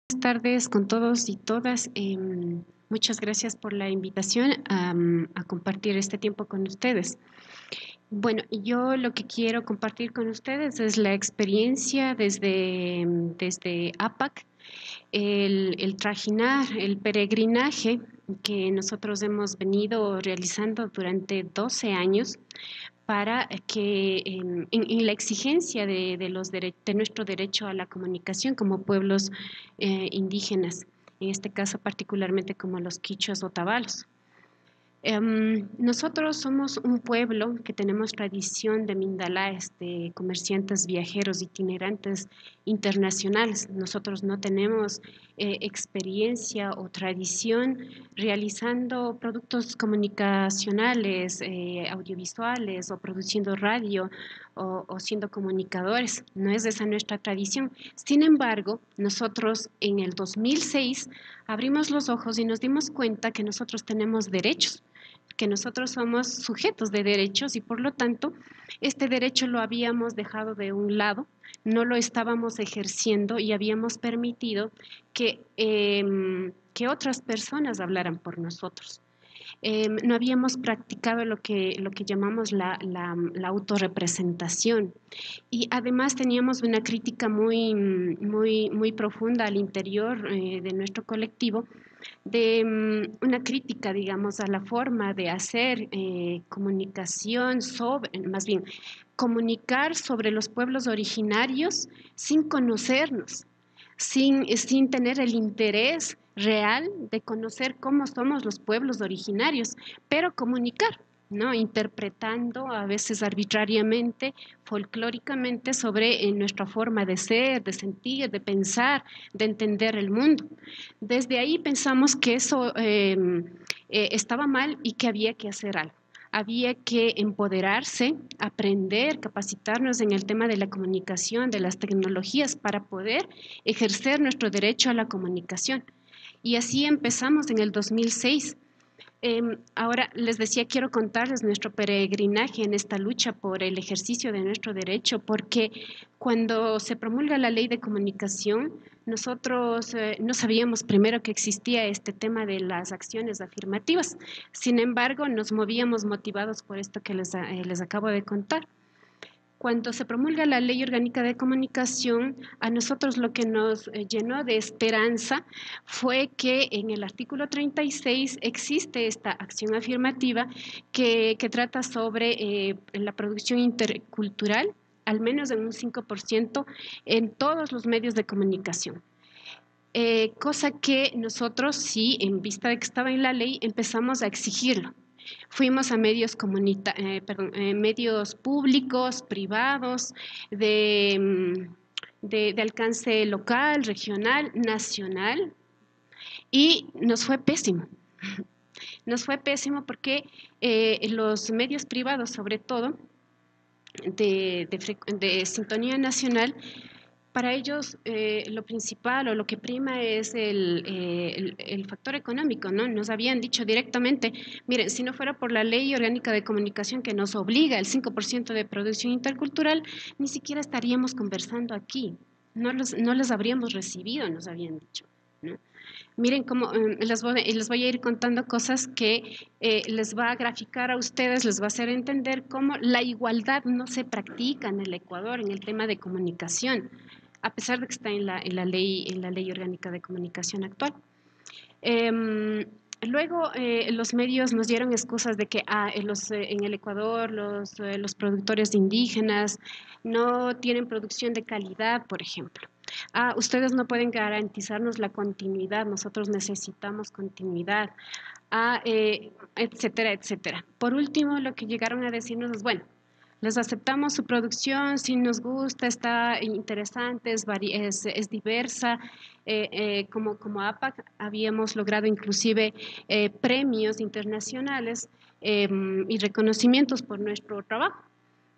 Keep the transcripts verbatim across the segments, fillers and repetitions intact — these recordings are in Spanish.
Buenas tardes con todos y todas. Eh, muchas gracias por la invitación a, a compartir este tiempo con ustedes. Bueno, yo lo que quiero compartir con ustedes es la experiencia desde, desde A P A C, el, el trajinar, el peregrinaje que nosotros hemos venido realizando durante doce años para que en, en, en la exigencia de, de, los dere de nuestro derecho a la comunicación como pueblos eh, indígenas, en este caso particularmente como los quichuas o tabalos. Um, nosotros somos un pueblo que tenemos tradición de mindalaes, de comerciantes viajeros itinerantes internacionales. Nosotros no tenemos eh, experiencia o tradición realizando productos comunicacionales, eh, audiovisuales o produciendo radio o, o siendo comunicadores. No es esa nuestra tradición. Sin embargo, nosotros en el dos mil seis abrimos los ojos y nos dimos cuenta que nosotros tenemos derechos, que nosotros somos sujetos de derechos y por lo tanto este derecho lo habíamos dejado de un lado, no lo estábamos ejerciendo y habíamos permitido que, eh, que otras personas hablaran por nosotros. Eh, no habíamos practicado lo que, lo que llamamos la, la, la autorrepresentación y además teníamos una crítica muy, muy, muy profunda al interior eh, de nuestro colectivo, de um, una crítica, digamos, a la forma de hacer eh, comunicación sobre, más bien, comunicar sobre los pueblos originarios sin conocernos, sin, sin tener el interés real de conocer cómo somos los pueblos originarios, pero comunicar, ¿no? Interpretando a veces arbitrariamente, folclóricamente sobre eh, nuestra forma de ser, de sentir, de pensar, de entender el mundo. Desde ahí pensamos que eso eh, eh, estaba mal y que había que hacer algo. Había que empoderarse, aprender, capacitarnos en el tema de la comunicación, de las tecnologías, para poder ejercer nuestro derecho a la comunicación. Y así empezamos en el dos mil seis. Eh, ahora les decía, quiero contarles nuestro peregrinaje en esta lucha por el ejercicio de nuestro derecho, porque cuando se promulga la ley de comunicación, nosotros eh, no sabíamos primero que existía este tema de las acciones afirmativas. Sin embargo, nos movíamos motivados por esto que les, eh, les acabo de contar. Cuando se promulga la Ley Orgánica de Comunicación, a nosotros lo que nos llenó de esperanza fue que en el artículo treinta y seis existe esta acción afirmativa que, que trata sobre eh, la producción intercultural, al menos en un cinco por ciento en todos los medios de comunicación. Eh, cosa que nosotros, sí, en vista de que estaba en la ley, empezamos a exigirlo. Fuimos a medios, comunita eh, perdón, eh, medios públicos, privados, de, de, de alcance local, regional, nacional, y nos fue pésimo. Nos fue pésimo porque eh, los medios privados, sobre todo, de, de, de sintonía nacional, para ellos eh, lo principal o lo que prima es el, eh, el, el factor económico, ¿no? Nos habían dicho directamente, miren, si no fuera por la Ley Orgánica de Comunicación que nos obliga el cinco por ciento de producción intercultural, ni siquiera estaríamos conversando aquí, no los, no les habríamos recibido, nos habían dicho, ¿no? Miren cómo eh, les, voy, les voy a ir contando cosas que eh, les va a graficar a ustedes, les va a hacer entender cómo la igualdad no se practica en el Ecuador en el tema de comunicación, a pesar de que está en la, en la, ley, en la ley orgánica de comunicación actual. Eh, luego, eh, los medios nos dieron excusas de que ah, en, los, eh, en el Ecuador los, eh, los productores indígenas no tienen producción de calidad, por ejemplo. Ah, ustedes no pueden garantizarnos la continuidad, nosotros necesitamos continuidad, ah, eh, etcétera, etcétera. Por último, lo que llegaron a decirnos es, bueno, les aceptamos su producción, si nos gusta, está interesante, es, es, es diversa. Eh, eh, como, como A P A C habíamos logrado inclusive eh, premios internacionales eh, y reconocimientos por nuestro trabajo.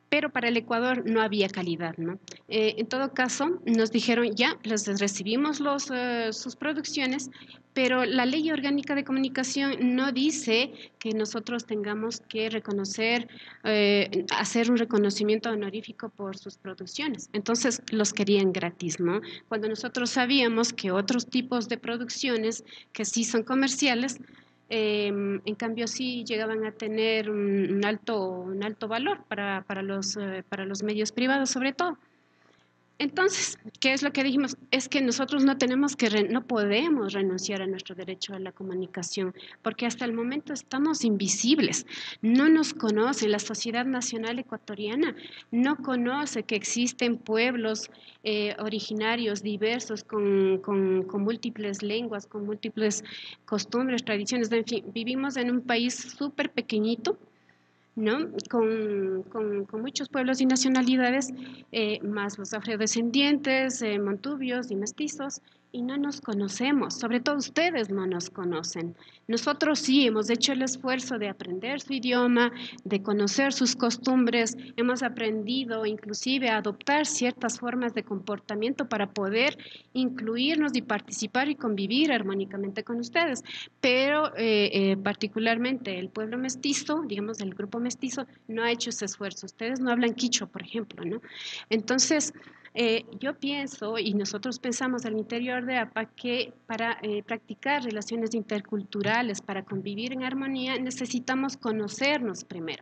pero para el Ecuador no había calidad, ¿no? Eh, en todo caso, nos dijeron, ya, les recibimos los, eh, sus producciones, pero la Ley Orgánica de Comunicación no dice que nosotros tengamos que reconocer, eh, hacer un reconocimiento honorífico por sus producciones. Entonces, los querían gratis, ¿no? Cuando nosotros sabíamos que otros tipos de producciones que sí son comerciales, eh, en cambio sí llegaban a tener un, un alto, un alto valor para, para, los, eh, para los medios privados sobre todo. Entonces, ¿qué es lo que dijimos? Es que nosotros no tenemos que, re, no podemos renunciar a nuestro derecho a la comunicación, porque hasta el momento estamos invisibles, no nos conoce, la sociedad nacional ecuatoriana no conoce que existen pueblos eh, originarios diversos con, con, con múltiples lenguas, con múltiples costumbres, tradiciones, en fin, vivimos en un país súper pequeñito, ¿no? Con, con, con, muchos pueblos y nacionalidades, eh, más los afrodescendientes, eh, montubios y mestizos, y no nos conocemos, sobre todo ustedes no nos conocen. Nosotros sí hemos hecho el esfuerzo de aprender su idioma, de conocer sus costumbres, hemos aprendido inclusive a adoptar ciertas formas de comportamiento para poder incluirnos y participar y convivir armónicamente con ustedes, pero eh, eh, particularmente el pueblo mestizo, digamos el grupo mestizo, no ha hecho ese esfuerzo. Ustedes no hablan quichua, por ejemplo, ¿no? Entonces, eh, yo pienso, y nosotros pensamos al interior de A P A, que para eh, practicar relaciones interculturales, para convivir en armonía, necesitamos conocernos primero.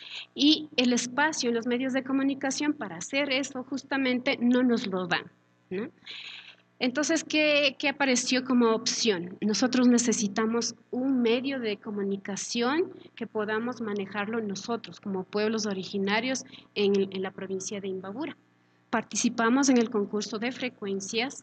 Y el espacio en los medios de comunicación para hacer eso justamente no nos lo dan, ¿no? Entonces, ¿qué, ¿qué apareció como opción? Nosotros necesitamos un medio de comunicación que podamos manejarlo nosotros como pueblos originarios en, en la provincia de Imbabura. Participamos en el concurso de frecuencias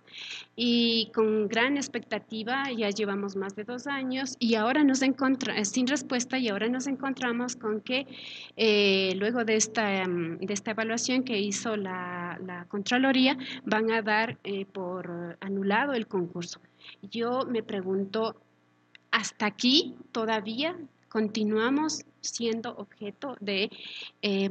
y con gran expectativa, ya llevamos más de dos años y ahora nos encontramos, sin respuesta, y ahora nos encontramos con que eh, luego de esta, de esta evaluación que hizo la, la Contraloría, van a dar eh, por anulado el concurso. Yo me pregunto, ¿hasta aquí todavía continuamos siendo objeto de... Eh,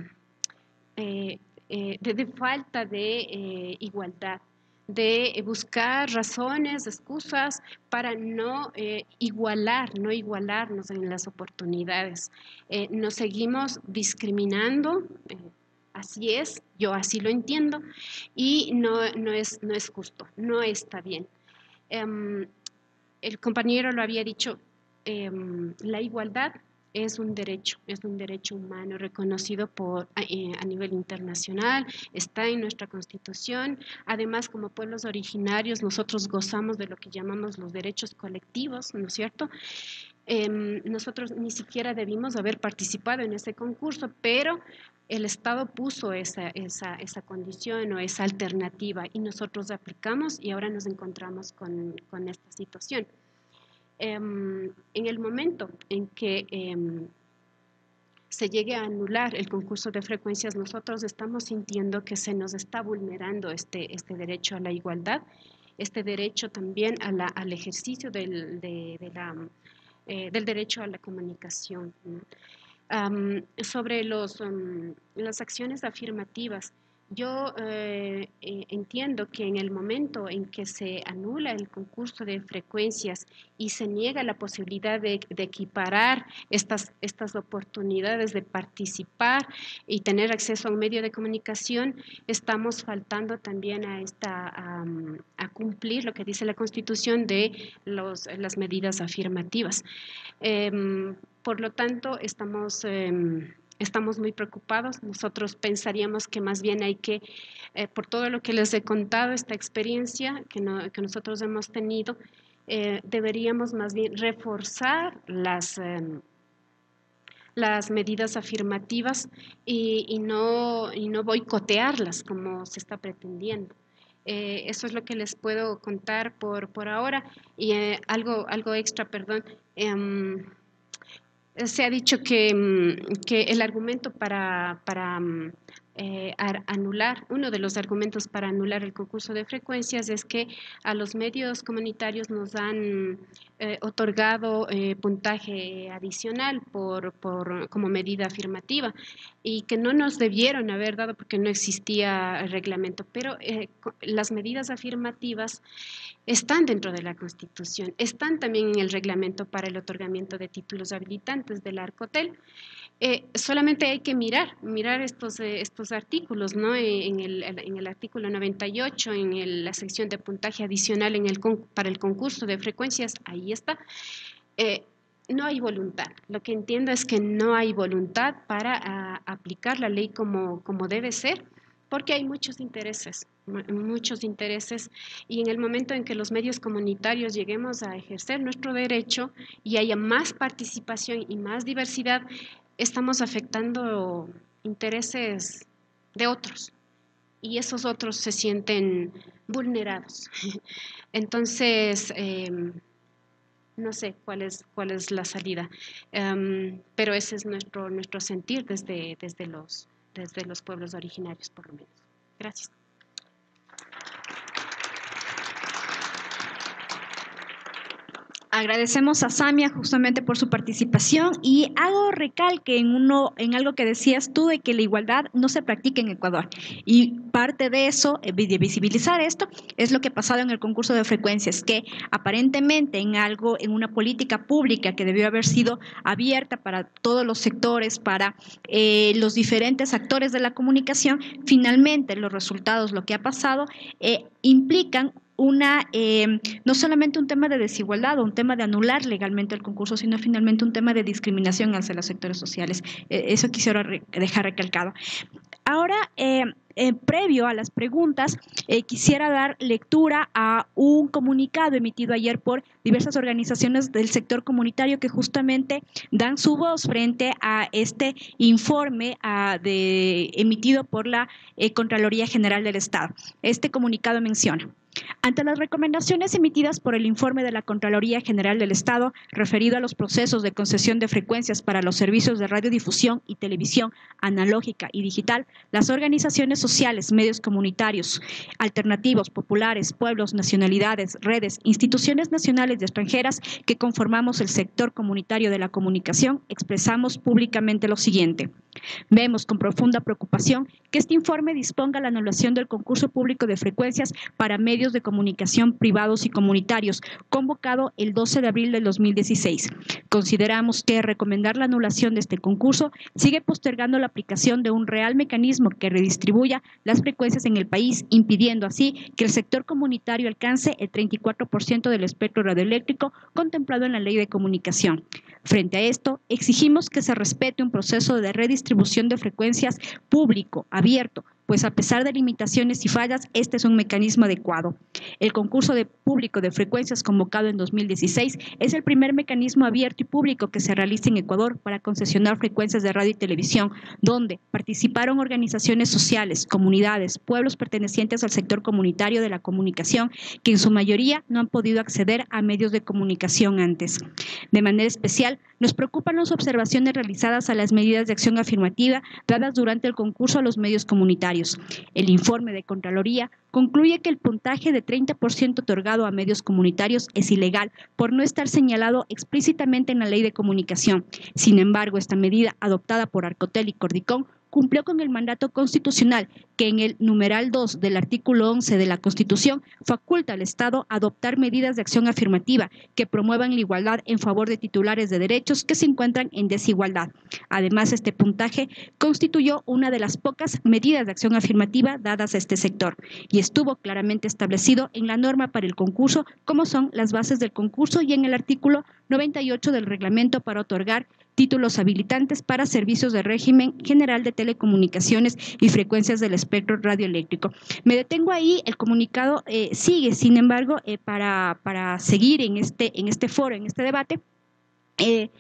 eh, eh, de, de, falta de eh, igualdad, de buscar razones, excusas para no eh, igualar, no igualarnos en las oportunidades. Eh, nos seguimos discriminando, eh, así es, yo así lo entiendo, y no, no, es, no es justo, no está bien. Um, el compañero lo había dicho, um, la igualdad es un derecho, es un derecho humano reconocido por, eh, a nivel internacional, está en nuestra Constitución. Además, como pueblos originarios, nosotros gozamos de lo que llamamos los derechos colectivos, ¿no es cierto? Eh, nosotros ni siquiera debimos haber participado en ese concurso, pero el Estado puso esa, esa, esa condición o esa alternativa y nosotros aplicamos y ahora nos encontramos con, con esta situación. Eh, en el momento en que eh, se llegue a anular el concurso de frecuencias, nosotros estamos sintiendo que se nos está vulnerando este, este derecho a la igualdad, este derecho también a la, al ejercicio del, de, de la, eh, del derecho a la comunicación. ¿No? Um, sobre los, um, las acciones afirmativas, yo eh, eh, entiendo que en el momento en que se anula el concurso de frecuencias y se niega la posibilidad de, de equiparar estas, estas oportunidades de participar y tener acceso a un medio de comunicación, estamos faltando también a, esta, um, a cumplir lo que dice la Constitución de los, las medidas afirmativas. Eh, por lo tanto, estamos... Eh, Estamos muy preocupados. Nosotros pensaríamos que más bien hay que, eh, por todo lo que les he contado, esta experiencia que, no, que nosotros hemos tenido, eh, deberíamos más bien reforzar las, eh, las medidas afirmativas y, y, no, y no boicotearlas como se está pretendiendo. Eh, eso es lo que les puedo contar por, por ahora. Y eh, algo, algo extra, perdón. Eh, Se ha dicho que, que el argumento para, para eh, anular, uno de los argumentos para anular el concurso de frecuencias es que a los medios comunitarios nos han eh, otorgado eh, puntaje adicional por, por, como medida afirmativa y que no nos debieron haber dado porque no existía reglamento, pero eh, las medidas afirmativas están dentro de la Constitución, están también en el reglamento para el otorgamiento de títulos habilitantes del Arcotel. Eh, solamente hay que mirar, mirar estos, eh, estos artículos, ¿no? En el, en el artículo noventa y ocho, en el, la sección de puntaje adicional en el, para el concurso de frecuencias, ahí está. Eh, no hay voluntad. Lo que entiendo es que no hay voluntad para a, aplicar la ley como, como debe ser, porque hay muchos intereses, muchos intereses, y en el momento en que los medios comunitarios lleguemos a ejercer nuestro derecho y haya más participación y más diversidad, estamos afectando intereses de otros y esos otros se sienten vulnerados. Entonces, eh, no sé cuál es, cuál es la salida, um, pero ese es nuestro, nuestro sentir desde, desde, los, desde los pueblos originarios, por lo menos. Gracias. Agradecemos a Samia justamente por su participación y hago recalque en, uno, en algo que decías tú de que la igualdad no se practica en Ecuador y parte de eso, de visibilizar esto, es lo que ha pasado en el concurso de frecuencias, que aparentemente en algo, en una política pública que debió haber sido abierta para todos los sectores, para eh, los diferentes actores de la comunicación, finalmente los resultados, lo que ha pasado, eh, implican una, eh, no solamente un tema de desigualdad o un tema de anular legalmente el concurso, sino finalmente un tema de discriminación hacia los sectores sociales. Eh, eso quisiera re dejar recalcado. Ahora, eh, eh, previo a las preguntas, eh, quisiera dar lectura a un comunicado emitido ayer por diversas organizaciones del sector comunitario que justamente dan su voz frente a este informe a, de, emitido por la eh, Contraloría General del Estado. Este comunicado menciona: ante las recomendaciones emitidas por el informe de la Contraloría General del Estado referido a los procesos de concesión de frecuencias para los servicios de radiodifusión y televisión analógica y digital, las organizaciones sociales, medios comunitarios, alternativos, populares, pueblos, nacionalidades, redes, instituciones nacionales y extranjeras que conformamos el sector comunitario de la comunicación, expresamos públicamente lo siguiente. Vemos con profunda preocupación que este informe disponga la anulación del concurso público de frecuencias para medios de comunicación privados y comunitarios, convocado el doce de abril del dos mil dieciséis. Consideramos que recomendar la anulación de este concurso sigue postergando la aplicación de un real mecanismo que redistribuya las frecuencias en el país, impidiendo así que el sector comunitario alcance el treinta y cuatro por ciento del espectro radioeléctrico contemplado en la Ley de Comunicación. Frente a esto, exigimos que se respete un proceso de redistribución de frecuencias público, abierto, pues a pesar de limitaciones y fallas, este es un mecanismo adecuado. El concurso de público de frecuencias convocado en dos mil dieciséis es el primer mecanismo abierto y público que se realiza en Ecuador para concesionar frecuencias de radio y televisión, donde participaron organizaciones sociales, comunidades, pueblos pertenecientes al sector comunitario de la comunicación, que en su mayoría no han podido acceder a medios de comunicación antes. De manera especial, nos preocupan las observaciones realizadas a las medidas de acción afirmativa dadas durante el concurso a los medios comunitarios. El informe de Contraloría concluye que el puntaje de treinta por ciento otorgado a medios comunitarios es ilegal por no estar señalado explícitamente en la Ley de Comunicación. Sin embargo, esta medida adoptada por Arcotel y Cordicom cumplió con el mandato constitucional que en el numeral dos del artículo once de la Constitución faculta al Estado adoptar medidas de acción afirmativa que promuevan la igualdad en favor de titulares de derechos que se encuentran en desigualdad. Además, este puntaje constituyó una de las pocas medidas de acción afirmativa dadas a este sector y estuvo claramente establecido en la norma para el concurso, como son las bases del concurso y en el artículo noventa y ocho del reglamento para otorgar títulos habilitantes para servicios de régimen general de telecomunicaciones y frecuencias del espectro radioeléctrico. Me detengo ahí, el comunicado eh, sigue, sin embargo, eh, para, para seguir en este, en este foro, en este debate, eh,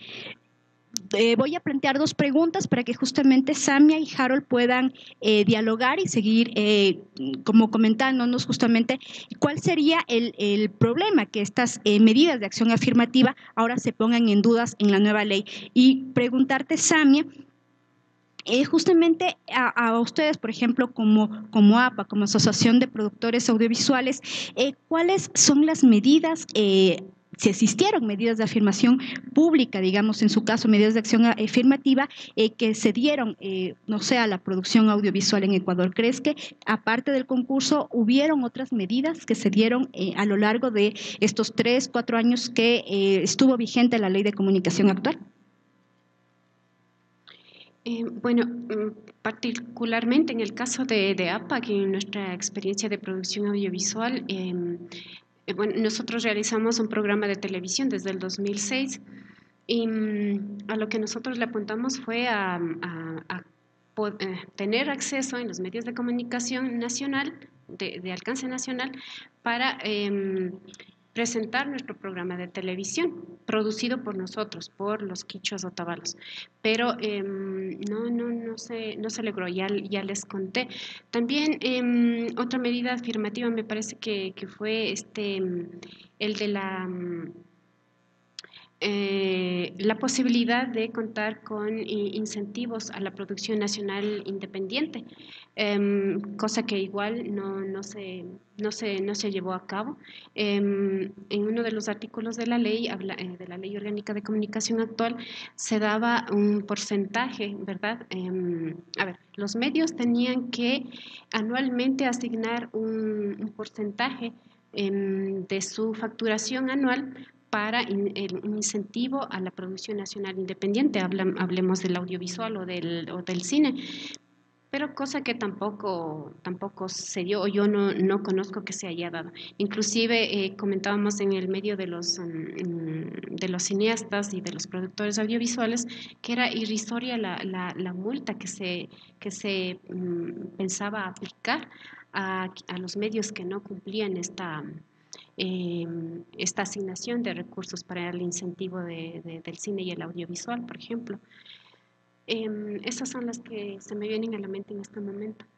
Eh, voy a plantear dos preguntas para que justamente Samia y Harold puedan eh, dialogar y seguir eh, como comentándonos justamente cuál sería el, el problema que estas eh, medidas de acción afirmativa ahora se pongan en dudas en la nueva ley. Y preguntarte, Samia, eh, justamente a, a ustedes, por ejemplo, como, como A P A, como Asociación de Productores Audiovisuales, eh, ¿cuáles son las medidas, eh, si existieron medidas de afirmación pública, digamos, en su caso, medidas de acción afirmativa, eh, que se dieron, eh, no sé, a la producción audiovisual en Ecuador? ¿Crees que, aparte del concurso, hubieron otras medidas que se dieron eh, a lo largo de estos tres, cuatro años que eh, estuvo vigente la Ley de Comunicación actual? Eh, bueno, particularmente en el caso de, de A P A, que en nuestra experiencia de producción audiovisual, eh, eh, bueno, nosotros realizamos un programa de televisión desde el dos mil seis y um, a lo que nosotros le apuntamos fue a, a, a poder, eh, tener acceso en los medios de comunicación nacional, de, de alcance nacional, para eh, presentar nuestro programa de televisión, producido por nosotros, por los Quichuas Otavalos. Pero eh, no, no, no, se, no se logró, ya, ya les conté. También eh, otra medida afirmativa me parece que, que fue este, el de la... Eh, la posibilidad de contar con incentivos a la producción nacional independiente, eh, cosa que igual no, no, se, no, se, no se llevó a cabo. Eh, en uno de los artículos de la ley, habla, eh, de la Ley Orgánica de Comunicación actual, se daba un porcentaje, ¿verdad? Eh, a ver, los medios tenían que anualmente asignar un, un porcentaje eh, de su facturación anual para in, el, un incentivo a la producción nacional independiente, Habla, hablemos del audiovisual o del, o del cine, pero cosa que tampoco, tampoco se dio, o yo no, no conozco que se haya dado. Inclusive eh, comentábamos en el medio de los, um, de los cineastas y de los productores audiovisuales que era irrisoria la, la, la multa que se, que se um, pensaba aplicar a, a los medios que no cumplían esta... Eh, esta asignación de recursos para el incentivo de, de, del cine y el audiovisual, por ejemplo. Eh, esas son las que se me vienen a la mente en este momento.